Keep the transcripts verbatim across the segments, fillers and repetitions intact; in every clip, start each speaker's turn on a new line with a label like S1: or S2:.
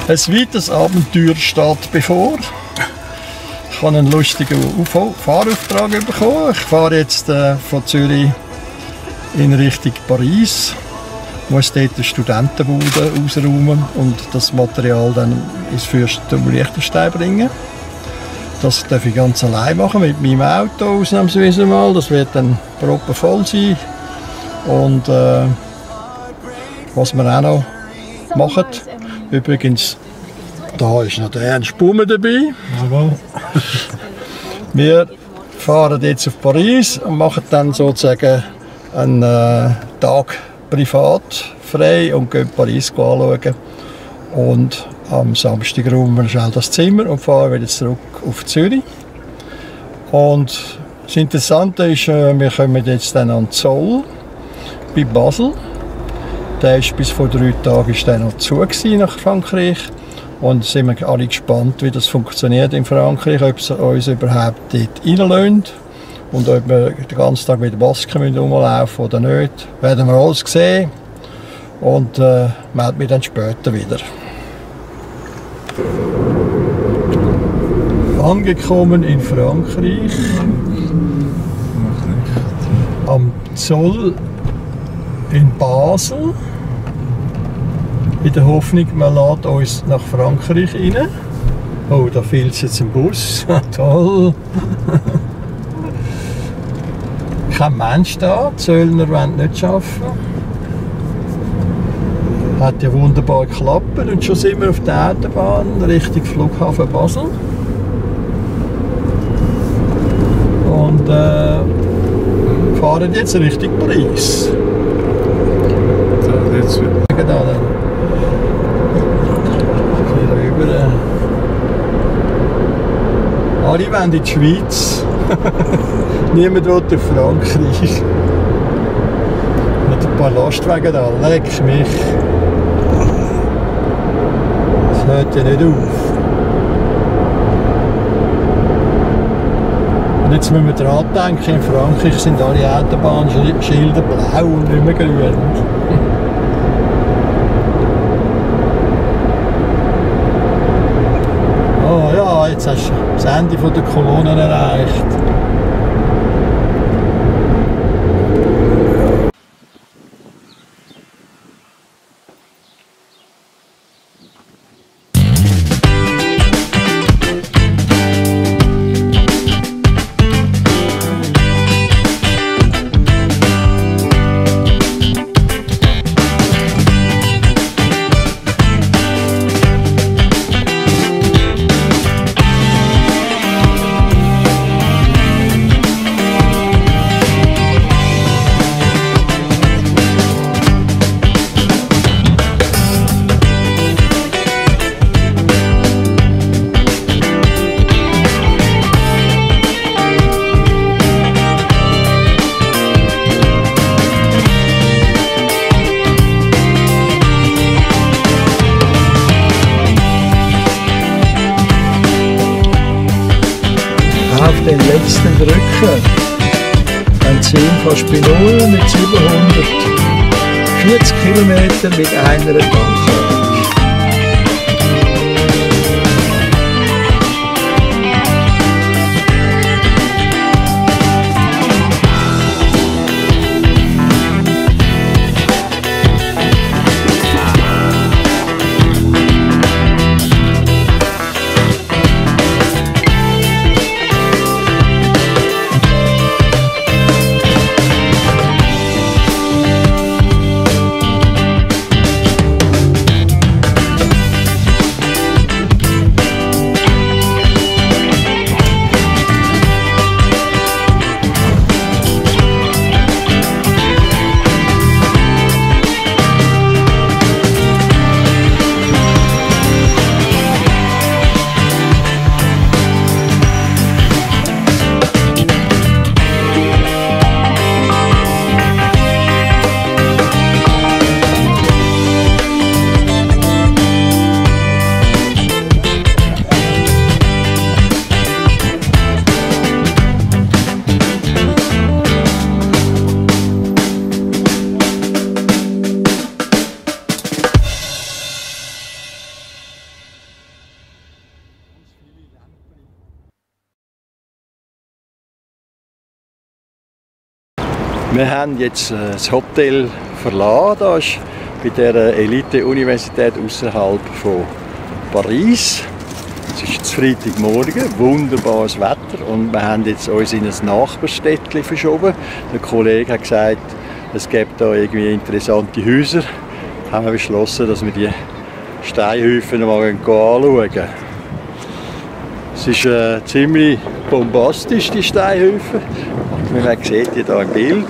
S1: Ein weiteres Abenteuer steht bevor. Ich habe einen lustigen Fahrauftrag bekommen. Ich fahre jetzt äh, von Zürich in Richtung Paris. Ich muss dort eine Studentenbude ausräumen und das Material dann ins Fürstentum Liechtenstein bringen. Das darf ich ganz allein machen, mit meinem Auto ausnahmsweise mal. Das wird dann proppenvoll sein. Und äh, was wir auch noch machen, übrigens, da ist noch der Ernst Baumer dabei.
S2: Jawohl.
S1: Wir fahren jetzt auf Paris und machen dann sozusagen einen äh, Tag privat frei und gehen Paris anschauen. Und am Samstag räumen wir schnell das Zimmer und fahren wieder zurück auf Zürich. Und das Interessante ist, wir kommen jetzt dann an Zoll bei Basel. Der ist bis vor drei Tagen ist der noch zu gewesen nach Frankreich. Und sind wir alle gespannt, wie das funktioniert in Frankreich, ob sie uns überhaupt dort reinlassen und ob wir den ganzen Tag mit Masken rumlaufen oder nicht. Werden wir alles sehen und äh, melden mich dann später wieder. Angekommen in Frankreich, am Zoll in Basel, in der Hoffnung, man lädt uns nach Frankreich rein. Oh, da fehlt jetzt ein Bus, toll! Kein Mensch da, die Zöllner wollen nicht arbeiten. Hat ja wunderbar geklappt und schon sind wir auf der Autobahn Richtung Flughafen Basel. Und äh, fahren jetzt Richtung Paris.
S2: Da, jetzt wieder.
S1: Da dann. Hier rüber. Alle wollen in die Schweiz. Niemand will auf Frankreich. Mit ein paar Lastwagen da, leck mich. Das hört ja nicht auf. Und jetzt müssen wir daran denken, in Frankreich sind alle Autobahnschilder blau und nicht mehr grün. Oh ja, jetzt hast du das Ende der Kolonnen erreicht. Auf den letzten Drücker. Ein zehn fast bei null mit siebenhundertvierzig Kilometern mit einer Tankladung. Wir haben jetzt das Hotel verlassen. Das ist bei der Elite-Universität außerhalb von Paris. Es ist jetzt Freitagmorgen, wunderbares Wetter und wir haben jetzt uns in ein Nachbarstädtchen verschoben. Der Kollege hat gesagt, es gibt da irgendwie interessante Häuser. Da haben wir beschlossen, dass wir die Steinhäufen mal anschauen. Es ist äh, ziemlich bombastisch, die Steinhäufen. Wie man sieht hier im Bild.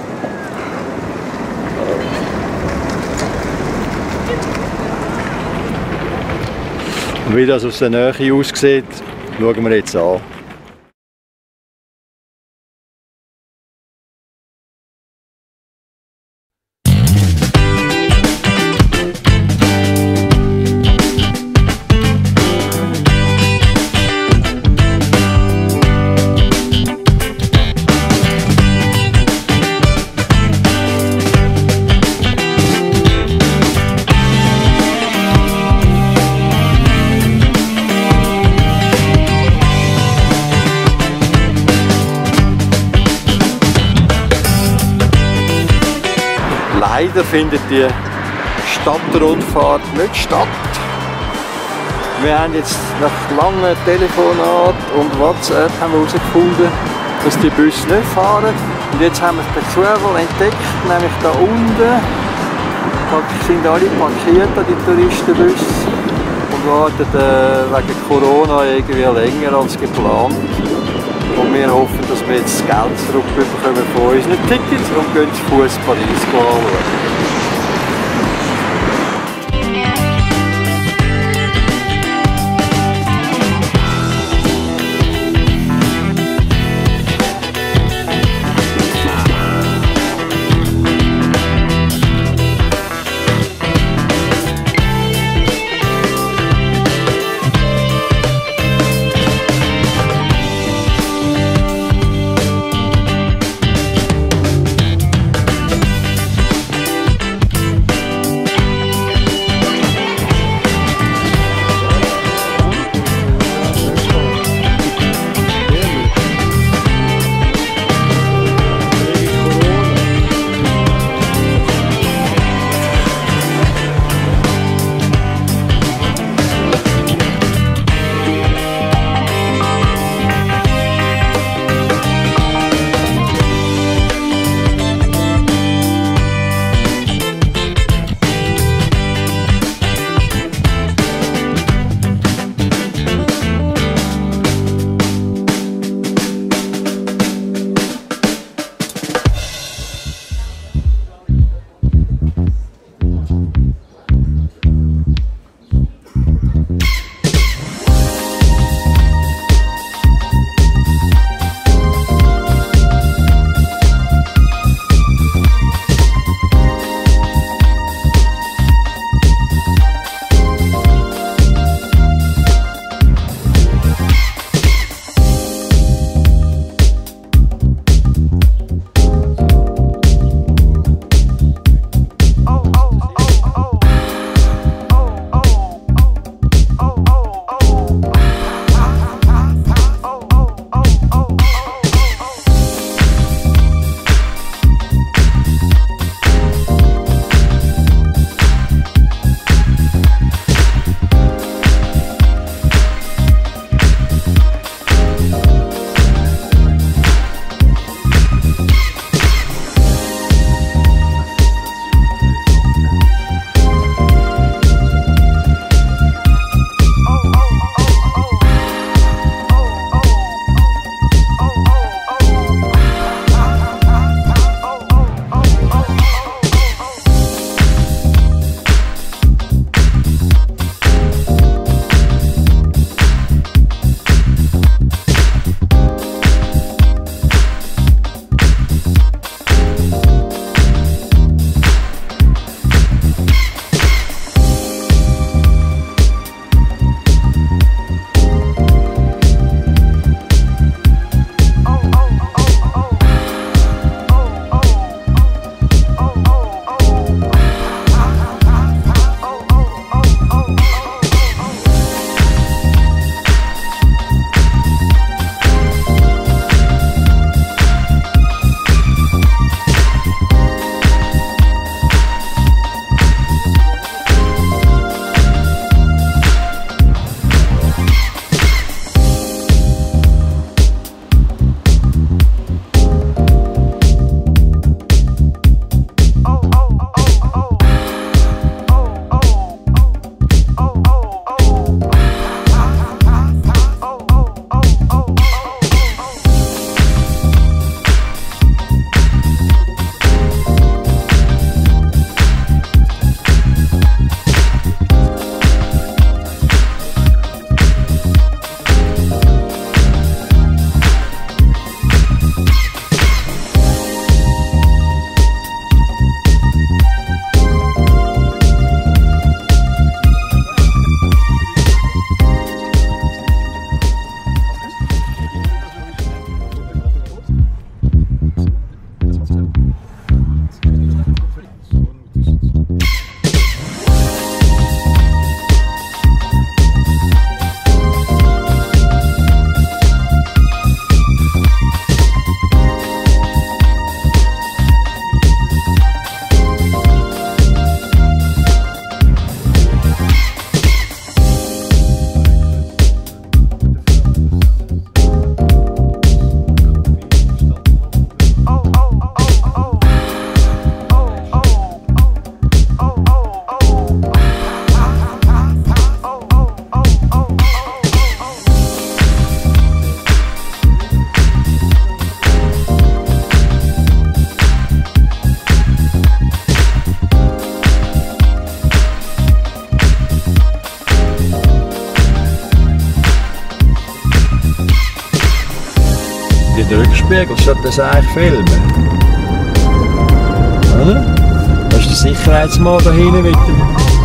S1: Und wie das aus der Nähe aussieht, schauen wir jetzt an. Leider findet die Stadtrundfahrt nicht statt. Wir haben jetzt nach langen Telefonat und WhatsApp haben wir herausgefunden, dass die Busse nicht fahren. Und jetzt haben wir per Zufall entdeckt, nämlich da unten, da sind alle parkiert, die Touristenbusse, und warten äh, wegen Corona irgendwie länger als geplant. Und wir hoffen, dass wir jetzt das Geld zurückbekommen von unseren Tickets und gehen zu Fuß Paris anschauen. in den Rückspiegel, statt das eigentlich filmen. Oder? Das ist der Sicherheitsmann da hinten mit dem...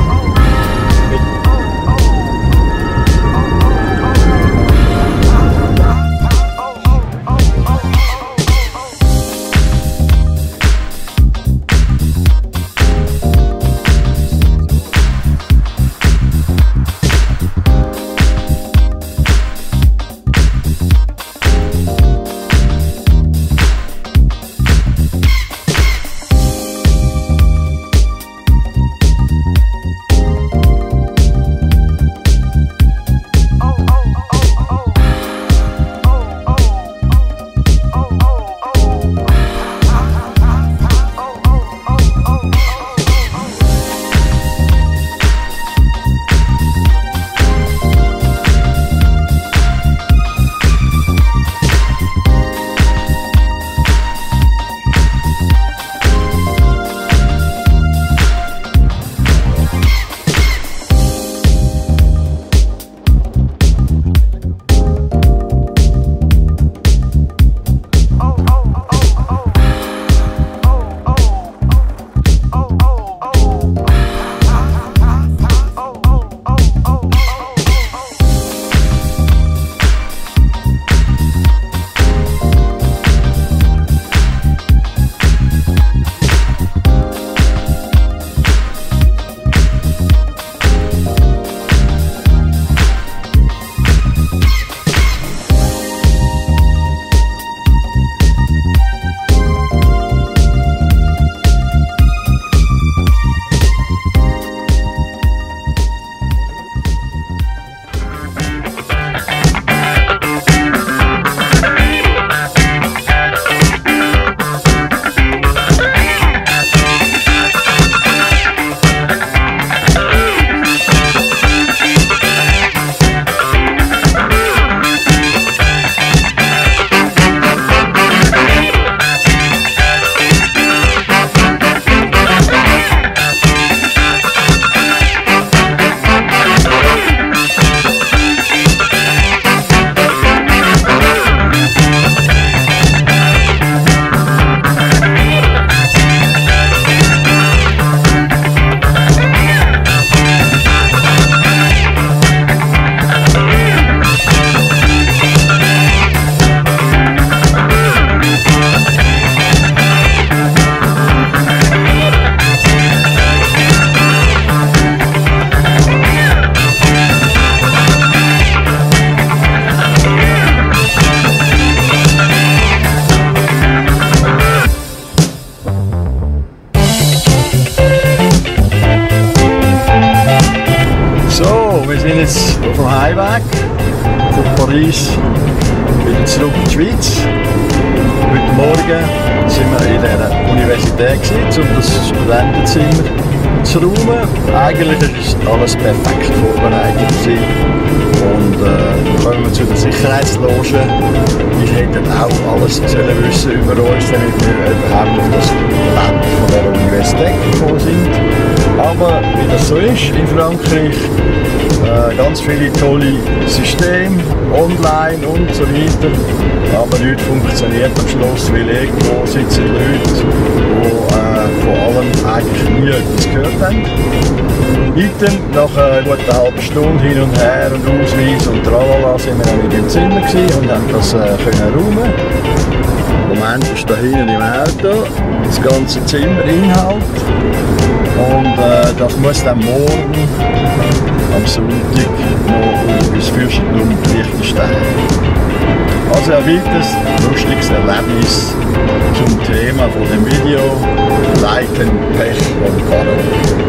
S1: jetzt auf dem Heimweg von Paris wieder zurück in die Schweiz. Heute Morgen sind wir in der Universität gewesen, um das Studentenzimmer zu räumen. Eigentlich ist alles perfekt vorbereitet gewesen. Und äh, dann kommen wir zu der Sicherheitsloge. Ich hätte auch alles sollen wissen über uns, damit wir überhaupt auf das Gelände von der Universität gekommen sind. Aber wie das so ist in Frankreich, äh, ganz viele tolle Systeme, online und so weiter, aber nichts funktioniert am Schluss, weil irgendwo sitzen Leute, die äh, von allem eigentlich nie etwas gehört haben. Weiter, nach einer guten halben Stunde hin und her und Ausweis und tralala, sind wir dann wieder im Zimmer gewesen und haben das äh, können räumen. Im Moment ist da hinten im Auto das ganze Zimmer Inhalt. Und äh, das muss dann morgen am Sonntag noch ins Fürstentum Liechtenstein. Also ein weiteres lustiges Erlebnis zum Thema von dem Video Leiden, Pech und Karren.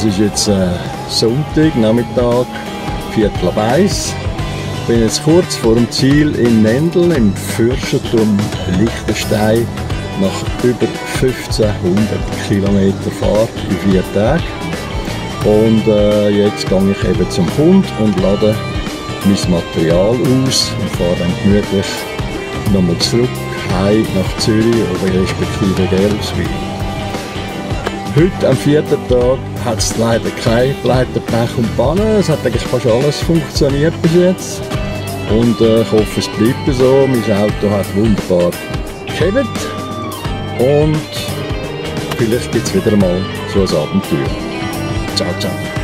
S1: ist jetzt äh, Sonntag, Nachmittag, Viertel ab eins. Ich bin jetzt kurz vor dem Ziel in Nendeln im Fürstentum Liechtenstein nach über fünfzehnhundert Kilometer Fahrt in vier Tagen. Und äh, jetzt gehe ich eben zum Kunden und lade mein Material aus und fahre dann gemütlich nochmal zurück heim nach Zürich oder respektive Gerlswil. Heute am vierten Tag hat es leider kein Pleite, Pech und Pannen. Es hat eigentlich fast alles funktioniert bis jetzt. Und äh, ich hoffe, es bleibt so. Mein Auto hat wunderbar gehebt. Und vielleicht gibt es wieder mal so ein Abenteuer. Ciao, ciao.